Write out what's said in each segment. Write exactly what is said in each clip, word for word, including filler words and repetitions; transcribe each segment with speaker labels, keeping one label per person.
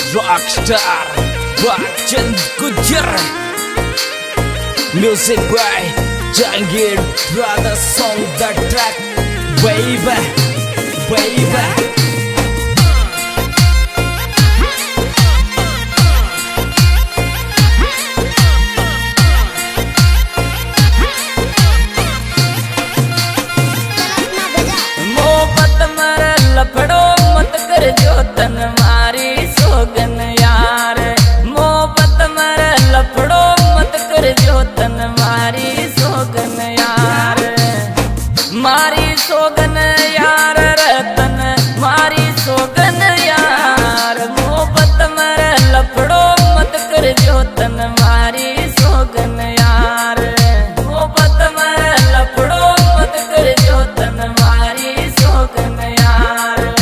Speaker 1: Rockstar Bachchan Gujar. Music by Jangir Brother. Song the track Baby Baby.
Speaker 2: लफड़ो मत कर जो तन मारी सोगन यार, मोहब्बत मर लफड़ो मत कर जो तन मारी सोगन यार, मारी सोगन यार रतन मारी सोगन यार, मोहब्बत मर लफड़ो मत कर जो तन मारी सोगन यार, मोहब्बत मर लफड़ो मत कर जो तन मारी सोगन यार।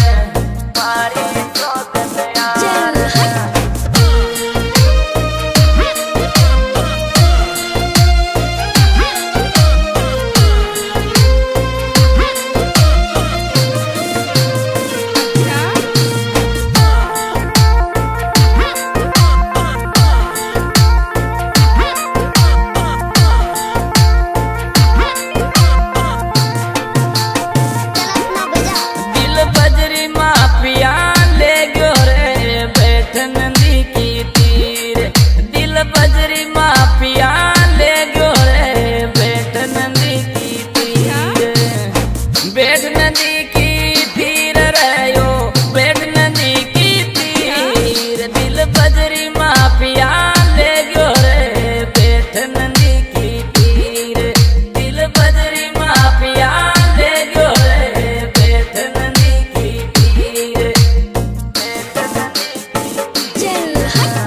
Speaker 2: बजरी माफिया ले गयो रे बैठ नदी की तीर, बैठ नदी की तीर रहो बैठ नदी की तीर, दिल बजरी माफिया ले गयो रे बैठ नदी की तीर, दिल बजरी माफिया ले गयो रे बैठ नदी की तीर, बैठ नदी की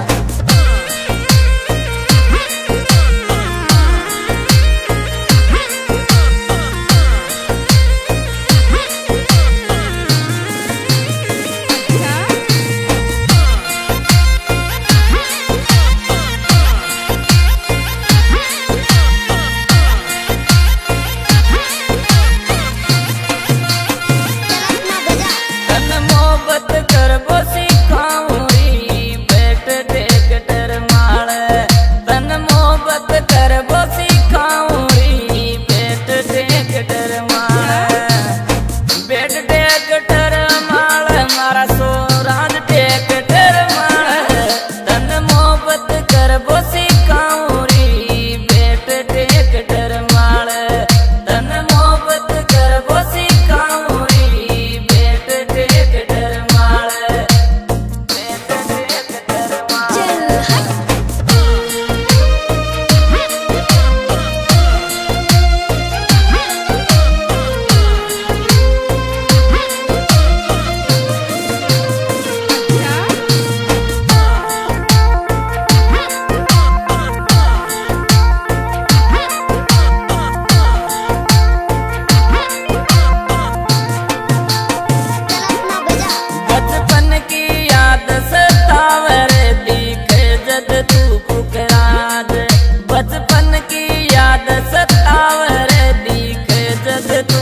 Speaker 2: बचपन की याद सतावर दीख जद तू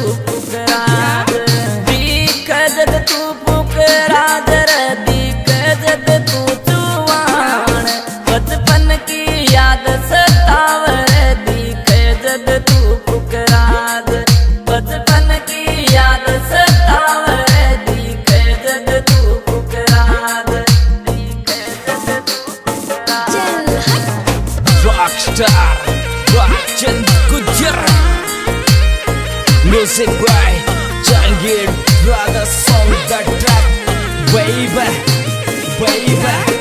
Speaker 2: पुकराज, दीख जद तू पुकराज रे दीख जद तू चुवान, बचपन की याद सतावर दीख जद तू पुकराज, बचपन की याद सतावर दीख जद तू पुकराज, दीख जद तू पुकराज।
Speaker 1: Rockstar Bachchan Gujar. Music by Jangir Brother. Song the track Baby Baby.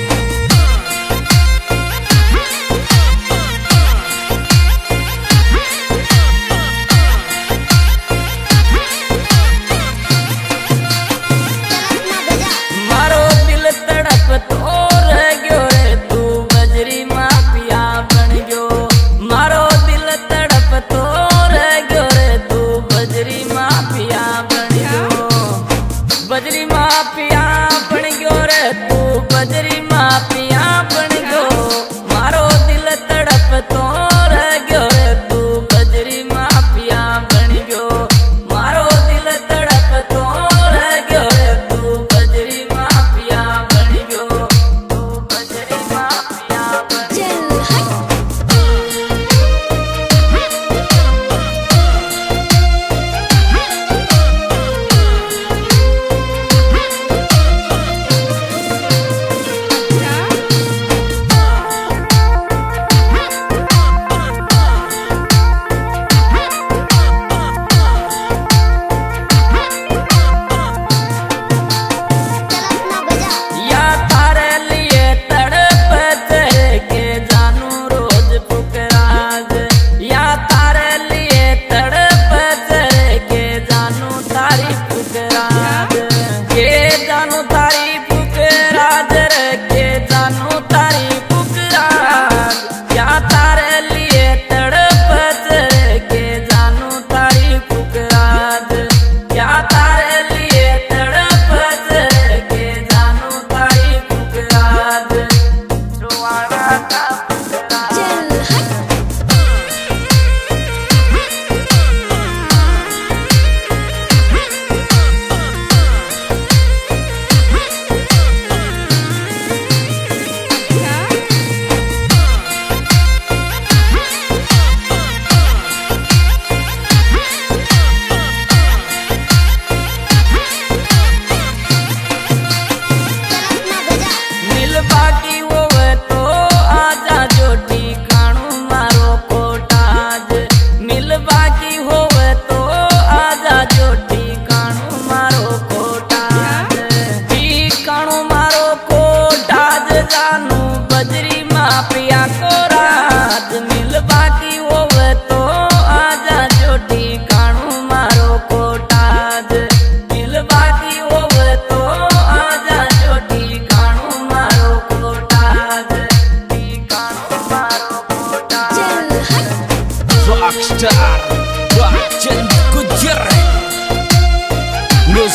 Speaker 1: बजरी माफिया बन गयो रे तू, बजरी माफिया बन गयो, मारो दिल तड़प तो रह गयो रे तू, बजरी माफिया बन गयो, मारो दिल तड़प तो रह गयो रे तू, बजरी माफिया बन गयो।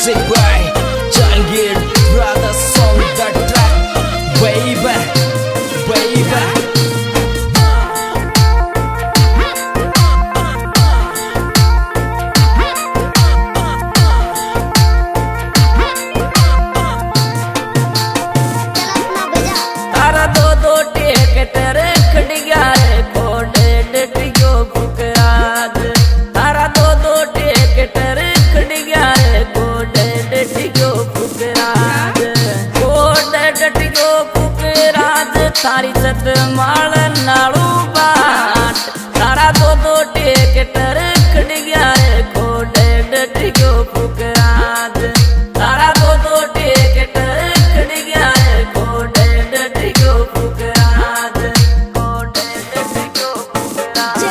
Speaker 2: Music by Jahangir Brothers song the track baby baby तारा दो दो टेकटर खड़िया रे कोडे डटियो फुकराज तारा दो दो टेकटर खड़िया रे कोडे डटियो फुकराज कोडे डटियो फुकराज थारी सत माल नाड़ू बाट तारा दो दो टेकटर खड़िया रे कोडे डटियो फुकराज तारा दो दो टेकटर खड़िया रे कोडे डटियो फुकराज कोडे डटियो फुकराज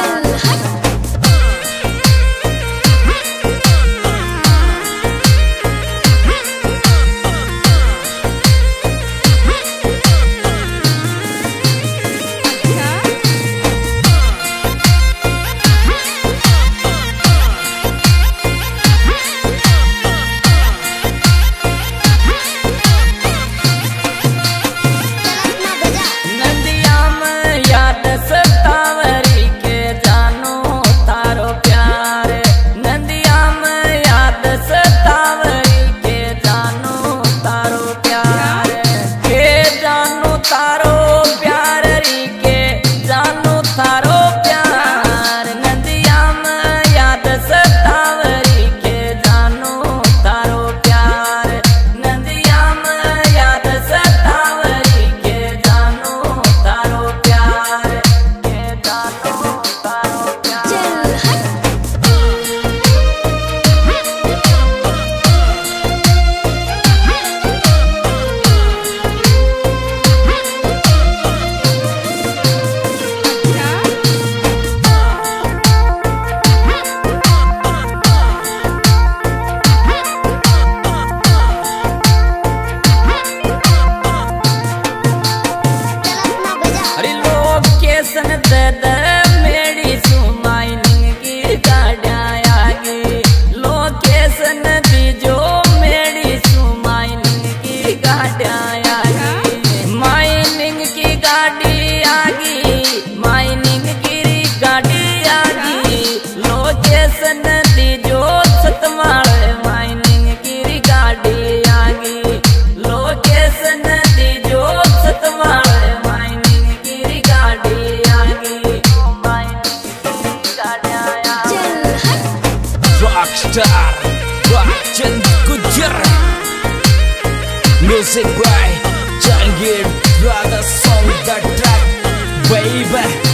Speaker 2: Music by Jahangir Brothers song the track baby